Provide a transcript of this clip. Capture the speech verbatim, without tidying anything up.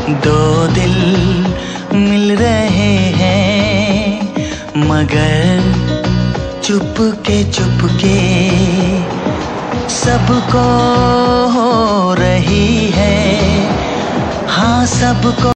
दो दिल मिल रहे हैं मगर चुपके चुपके, सबको हो रही है, हाँ सबको।